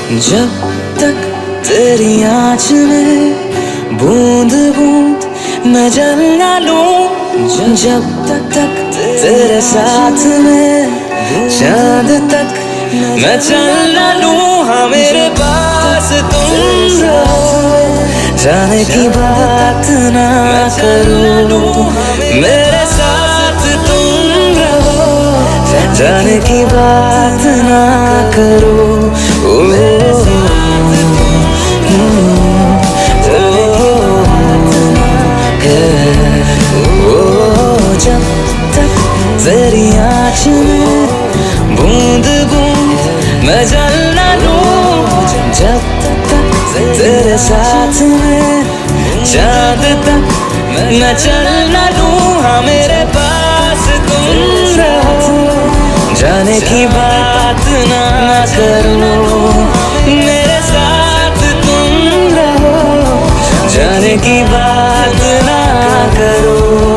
जब तक तेरी आँच में बूंद बूंद मैं जल ना लूं, जब तक तेरे साथ में चांद तक मैं चल ना लूं। हाँ मेरे पास तुम रहो, जाने की बात ना करो, मेरे साथ तुम रहो, जाने की बात ना करो। जब तक तेरी आँच में बूंद बूंद मैं जल ना लूं, जब तक तेरे साथ में चांद तक मैं चल ना लूं। हाँ मेरे पास तुम रहो, जाने की बात ना करो, मेरे साथ तुम रहो, जाने की बात ना करो।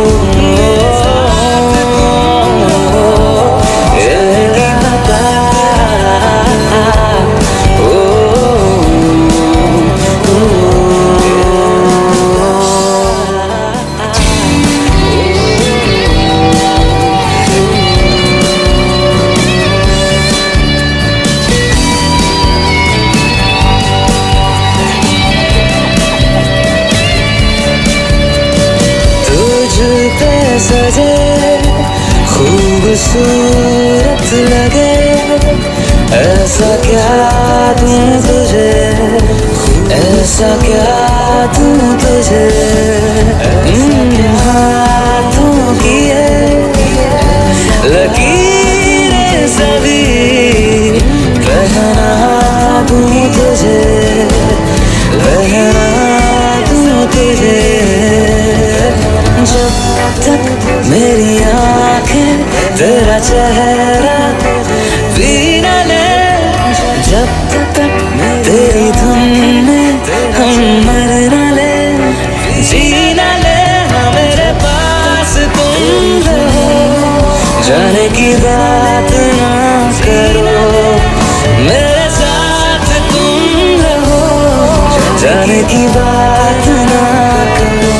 सजे खूबसूरत लगे, ऐसा क्या दूं तुझे, ऐसा क्या दूं तुझे। हाथों की लकीरें सभी पहना दूं तुझे, पहना दूं तुझे। जब तक मेरी आँखें तेरा चेहरा भी न ले, जब तक तेरी धुन में हम मर न ले, जी न ले। हाँ मेरे पास तुम रहो, जाने की बात ना करो, मेरे साथ तुम रहो, जाने की बात ना करो।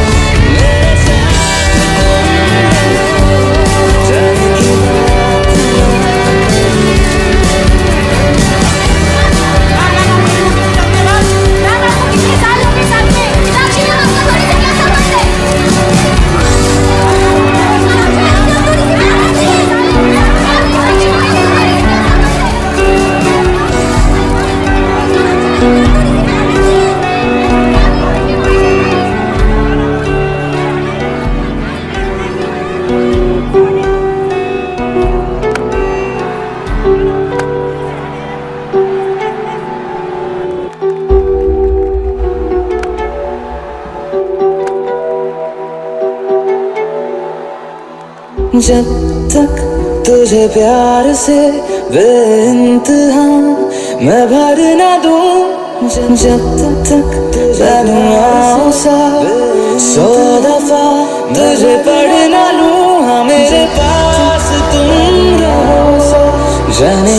जब तक तुझे प्यार से बेइंतहा मैं भर ना दूं, जब तक तन्हाओं सा 100 दफा तुझे पढ़ ना लूं। हाँ मेरे पास तुम रहो, जाने